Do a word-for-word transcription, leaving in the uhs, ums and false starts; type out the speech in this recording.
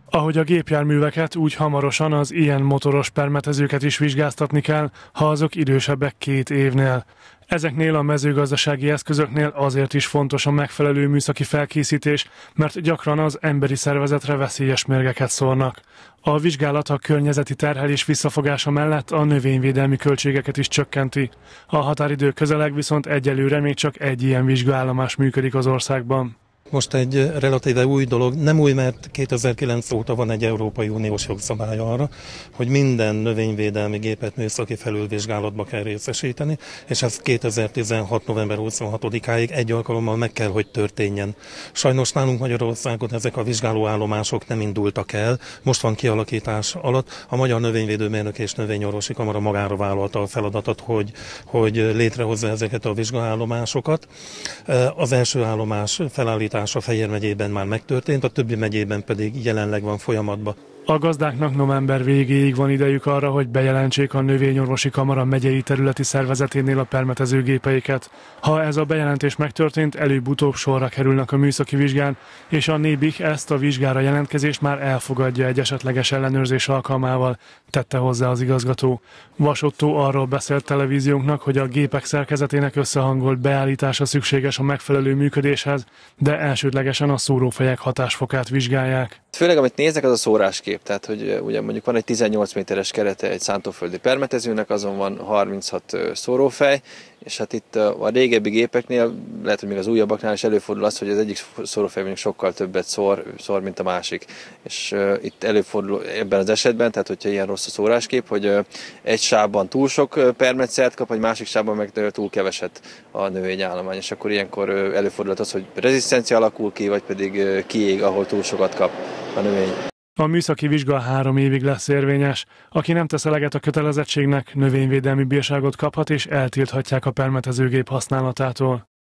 Ahogy a gépjárműveket, úgy hamarosan az ilyen motoros permetezőket is vizsgáztatni kell, ha azok idősebbek két évnél. Ezeknél a mezőgazdasági eszközöknél azért is fontos a megfelelő műszaki felkészítés, mert gyakran az emberi szervezetre veszélyes mérgeket szórnak. A vizsgálat a környezeti terhelés visszafogása mellett a növényvédelmi költségeket is csökkenti. A határidő közeleg, viszont egyelőre még csak egy ilyen vizsgaállomás működik az országban. Most egy relatíve új dolog, nem új, mert kétezer-kilenc óta van egy Európai Uniós jogszabály arra, hogy minden növényvédelmi gépet műszaki felülvizsgálatba kell részesíteni, és ez kétezer-tizenhat. november huszonhatodikáig egy alkalommal meg kell, hogy történjen. Sajnos nálunk Magyarországon ezek a vizsgálóállomások nem indultak el, most van kialakítás alatt. A Magyar Növényvédőmérnök és Növényorvosi Kamara magára vállalta a feladatot, hogy, hogy létrehozza ezeket a vizsgálóállomásokat. Az első állomás felállítása a Fejér megyében már megtörtént, a többi megyében pedig jelenleg van folyamatban. A gazdáknak november végéig van idejük arra, hogy bejelentsék a Növényorvosi Kamara megyei területi szervezeténél a permetezőgépeiket. Ha ez a bejelentés megtörtént, előbb-utóbb sorra kerülnek a műszaki vizsgán, és a NÉBIK ezt a vizsgára jelentkezést már elfogadja egy esetleges ellenőrzés alkalmával, tette hozzá az igazgató. Vas Ottó arról beszélt televíziónknak, hogy a gépek szerkezetének összehangolt beállítása szükséges a megfelelő működéshez, de elsődlegesen a szórófejek hatásfokát vizsgálják. Főleg amit néznek, az a szóráskép, tehát hogy ugye mondjuk van egy tizennyolc méteres kerete egy szántóföldi permetezőnek, azon van harminchat szórófej, és hát itt a régebbi gépeknél, lehet, hogy még az újabbaknál is előfordul az, hogy az egyik szórófej mondjuk sokkal többet szór, szór, mint a másik. És uh, itt előfordul ebben az esetben, tehát hogyha ilyen rossz a szóráskép, hogy uh, egy sávban túl sok permetszert kap, egy másik sávban meg túl keveset a növényállomány, és akkor ilyenkor uh, előfordulhat az, hogy rezisztencia alakul ki, vagy pedig uh, kiég, ahol túl sokat kap a növény. A műszaki vizsga három évig lesz érvényes. Aki nem tesz eleget a kötelezettségnek, növényvédelmi bírságot kaphat és eltilthatják a permetezőgép használatától.